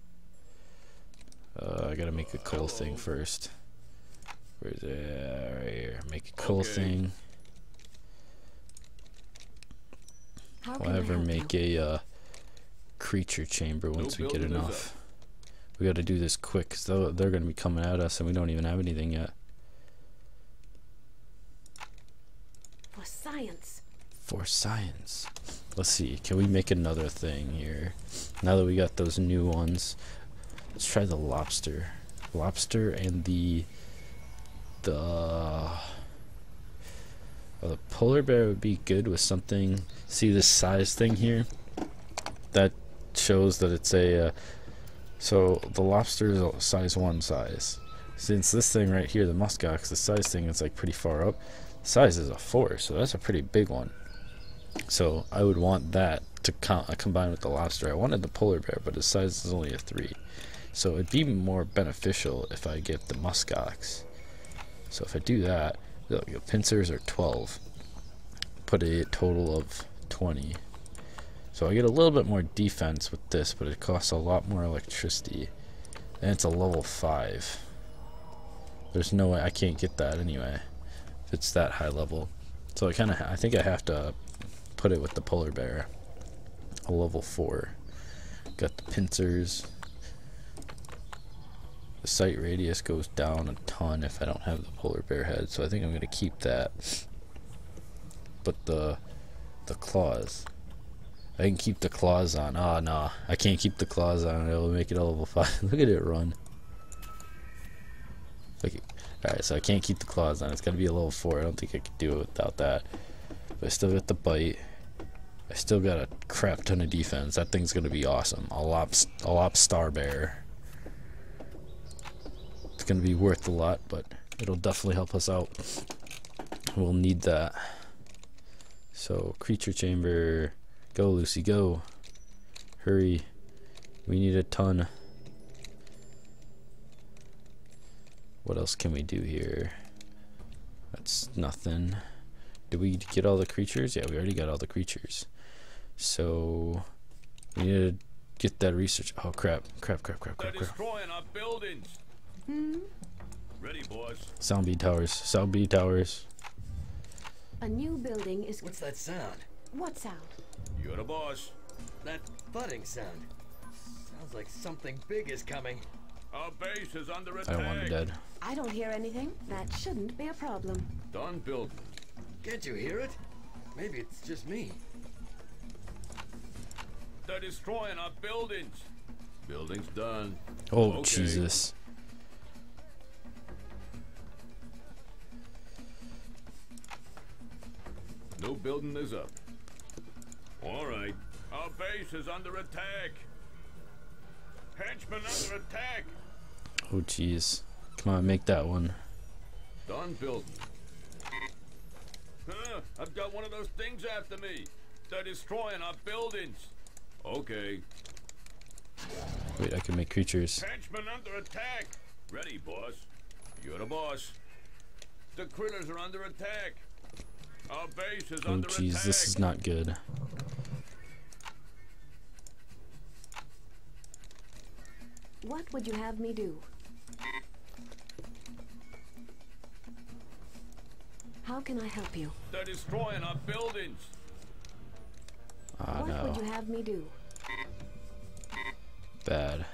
I gotta make a coal thing first. Where's it? Right here. Make a coal Okay. thing. How I'll can I have her help make you? a creature chamber once we get building is enough. We gotta do this quick because they're gonna be coming at us and we don't even have anything yet. For science. For science. Let's see, can we make another thing here? Now that we got those new ones, let's try the lobster. Lobster and the polar bear would be good with something. See this size thing here? That shows that it's a so the lobster is a size 1 size. Since this thing right here, the muskox, the size thing is like pretty far up. The size is a 4, so that's a pretty big one. So I would want that to combine with the lobster. I wanted the polar bear, but his size is only a 3. So it'd be more beneficial if I get the muskox. So if I do that, look, the pincers are 12. Put a total of 20. So I get a little bit more defense with this, but it costs a lot more electricity. And it's a level 5. There's no way I can't get that anyway. If it's that high level. So I think I have to put it with the polar bear. A level 4. Got the pincers. The sight radius goes down a ton if I don't have the polar bear head, so I think I'm gonna keep that. But the claws, I can keep the claws on. Ah, nah, I can't keep the claws on. It'll make it a level 5. Look at it run. Alright, so I can't keep the claws on. It's gotta be a level 4. I don't think I could do it without that. But I still got the bite. I still got a crap ton of defense. That thing's gonna be awesome. A lop star bear. It's gonna be worth a lot, but it'll definitely help us out. We'll need that. So, creature chamber. Go, Lucy, go. Hurry. We need a ton. What else can we do here? That's nothing. Did we get all the creatures? Yeah, we already got all the creatures. So, we need to get that research. Oh, crap. Crap. They're destroying our buildings. Ready, boys. Sound bead towers. Sound bead towers. A new building is... What's that sound? What sound? You're the boss. That thudding sound. Sounds like something big is coming. Our base is under I attack. don't want him dead. I don't hear anything. That shouldn't be a problem. Done building. Can't you hear it? Maybe it's just me. They're destroying our buildings. Building's done. Oh, Okay. Jesus. No building is up. All right. Our base is under attack. Henchmen under attack. Oh, jeez. Come on, make that one. Done building. I've got one of those things after me. They're destroying our buildings. Okay. Wait, I can make creatures. Henchmen under attack. Ready, boss. You're the boss. The critters are under attack. Our base is Oh, under jeez, attack. this is not good. What would you have me do? How can I help you? They're destroying our buildings. Ah, What would no. you have me do? Bad.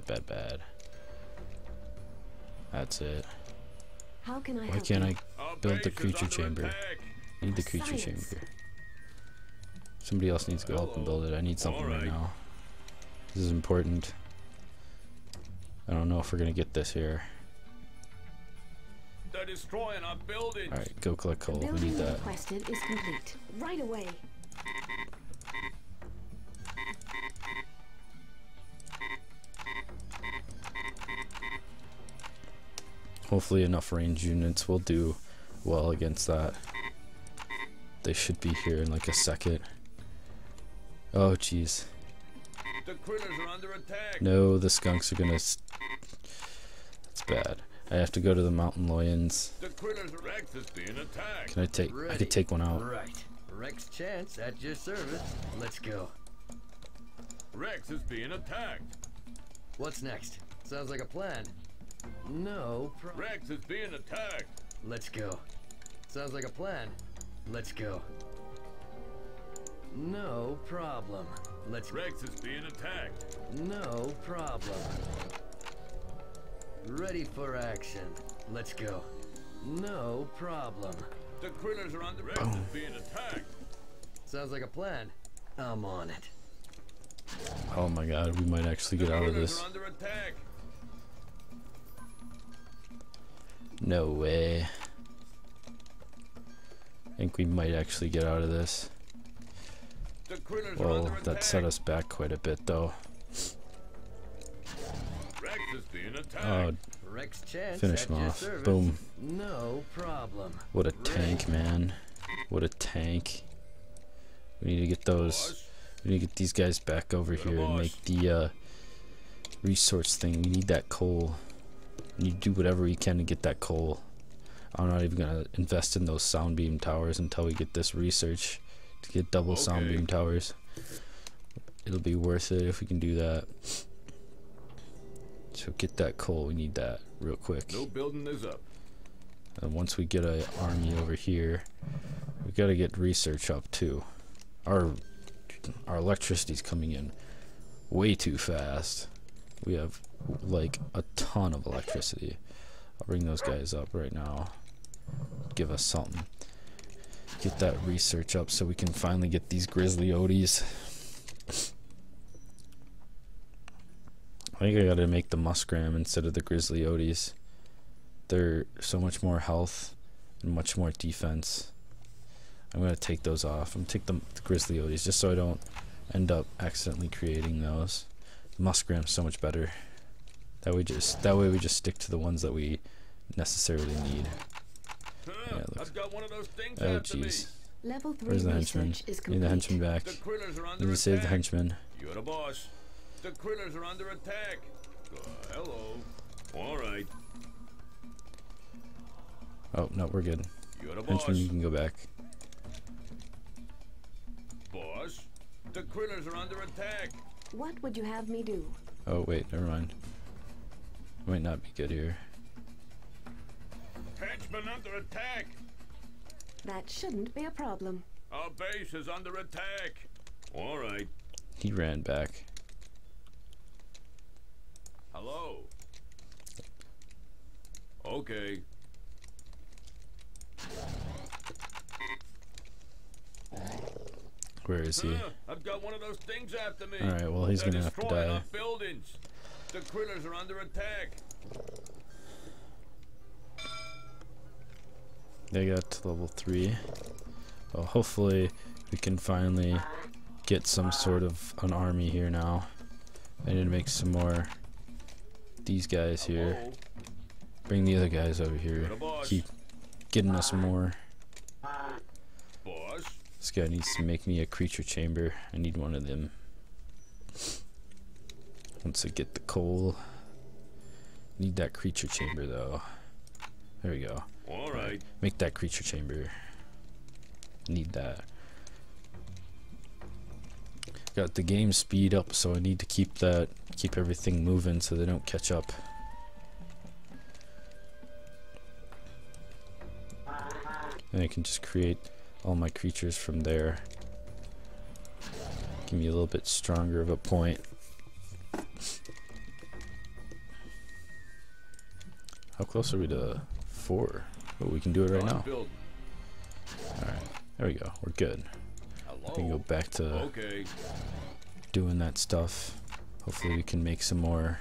That's it. How can I Why help can't you? I Our build the base is creature under chamber? attack. Need the creature Science. chamber. Somebody else needs to go help and build it. I need something right Alright. now. This is important. I don't know if we're gonna get this here. They're destroying our buildings. Alright, go collect The coal. We building need that. requested is complete. Right away. Hopefully enough range units will do well against that. They should be here in like a second. Oh, jeez. The critters are under attack. No, the skunks are gonna... That's bad. I have to go to the mountain lions. The critters Rex is being attacked. Can I take... I Ready. could take one out. Right. Rex Chance at your service. Let's go. Rex is being attacked. What's next? Sounds like a plan. No problem. Rex is being attacked. Let's go. Sounds like a plan. Let's go. No problem. Let's Rex is being attacked. No problem. Ready for action. Let's go. No problem. The critters are under Rex is being attacked. Sounds like a plan. I'm on it. Oh my god, we might actually The get out of critters this. are under attack. No way. I think we might actually get out of this. The critters are Well, under attack. that set us back quite a bit though. Rex is being attacked. Oh, Rex Chance finish at him your off. service. Boom. No problem. What a tank, man. What a tank. We need to get those... Boss, We need to get these guys back over You're the here and boss. make the resource thing. We need that coal. We need to do whatever we can to get that coal. I'm not even gonna invest in those sound beam towers until we get this research to get double sound Okay. beam towers. It'll be worth it if we can do that. So get that coal. We need that real quick. no building is up. And once we get an army over here, we gotta get research up too. Our electricity's coming in way too fast. We have like a ton of electricity. I'll bring those guys up right now. Give us something. Get that research up so we can finally get these grizzly oddies. I think I gotta make the muskram instead of the grizzly oddies. They're so much more health and much more defense. I'm gonna take those off. I'm gonna take the grizzly oddies just so I don't end up accidentally creating those. Muskram's so much better. That way we just stick to the ones that we necessarily need. Yeah, look. I've got one of those things Oh after me. jeez. Level 3 Where's the henchman? research is Need complete. the henchman back. The Krillers are under Need to save the attack. henchman. You're the boss. The Krillers are under attack. Hello. All right. Oh, no, we're good. You're the boss. Henchman, you can go back. Boss. The Krillers are under attack. What would you have me do? Oh, wait, never mind. Might not be good here. Henchman under attack. That shouldn't be a problem. Our base is under attack. All right. He ran back. Hello. Okay. Where is he? I've got one of those things after me. Alright, well, he's They're gonna have to destroying die. our buildings. The Krillers are under attack. They got to level 3. Well, hopefully we can finally get some sort of an army here now. I need to make some more. These guys here. Hello. Bring the other guys over here. You're the boss. Keep getting us more. Boss. This guy needs to make me a creature chamber. I need one of them. Once I get the coal. Need that creature chamber though. There we go. All right. Make that creature chamber. Need that. Got the game speed up, so I need to keep everything moving so they don't catch up. And I can just create all my creatures from there. Give me a little bit stronger of a point. How close are we to 4? Oh, we can do it right now. Building. Alright, there we go. We're good. Hello. We can go back to Okay. doing that stuff. Hopefully we can make some more.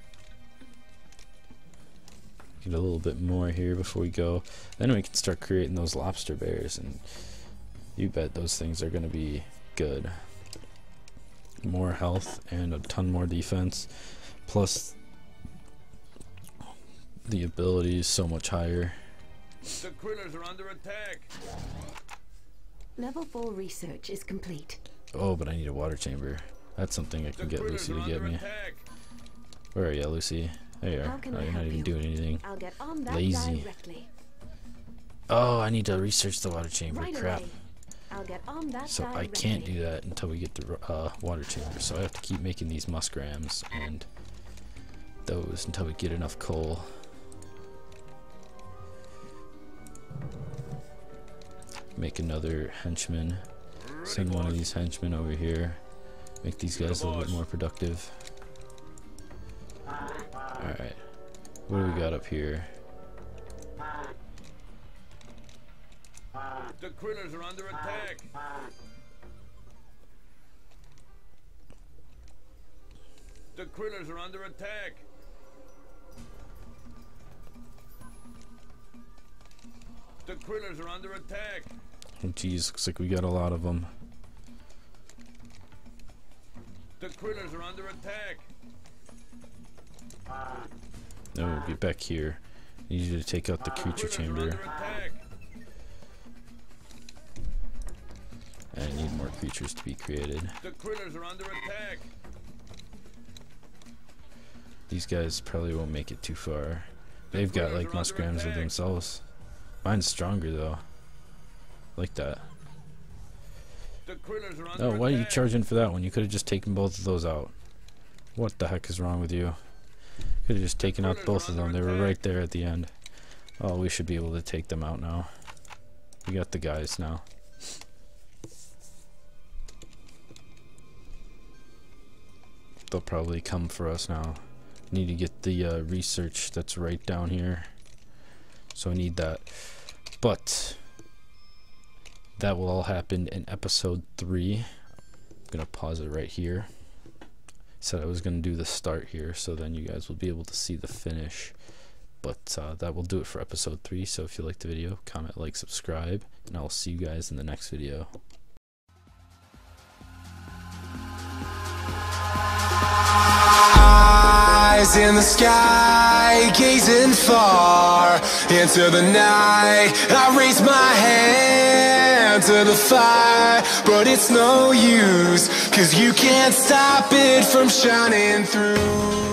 Get a little bit more here before we go. Then we can start creating those lobster bears, and you bet those things are going to be good. More health and a ton more defense. Plus the ability is so much higher. The Krillers are under attack. Level 4 research is complete. Oh, but I need a water chamber. That's something I can The get Krillers Lucy are to get under me. attack. Where are you, Lucy? There you How are. can Oh, I you're not help even you? doing anything. I'll get on that Lazy. directly. Oh, I need to research the water chamber. Right Crap. away. I'll get on that So directly. I can't do that until we get the water chamber. So I have to keep making these muskrams and those until we get enough coal. Make another henchman. Send one of these henchmen over here. Make these guys a little bit more productive. Alright. What do we got up here? The Krillers are under attack. The Krillers are under attack. The Krillers are under attack. Oh geez, looks like we got a lot of them. The Krillers are under attack. No, we'll be back here. Need you to take out the creature Krillers are chamber. under attack. And I need more creatures to be created. The Krillers are under attack. These guys probably won't make it too far. They've got like muskrams of themselves. Mine's stronger though. Like that. The Krillers are under Oh, why are you attack. charging for that one? You could have just taken both of those out. What the heck is wrong with you? Could have just taken out both of them. They were right there at the end. Oh, we should be able to take them out now. We got the guys now. They'll probably come for us now. Need to get the research that's right down here. So I need that. But that will all happen in episode 3. I'm gonna pause it right here. Said I was gonna do the start here, so then you guys will be able to see the finish. But that will do it for episode 3. So if you liked the video, comment, like, subscribe, and I'll see you guys in the next video. eyes in the sky, gazing far into the night. I raise my hand to the fire, but it's no use, 'cause you can't stop it from shining through.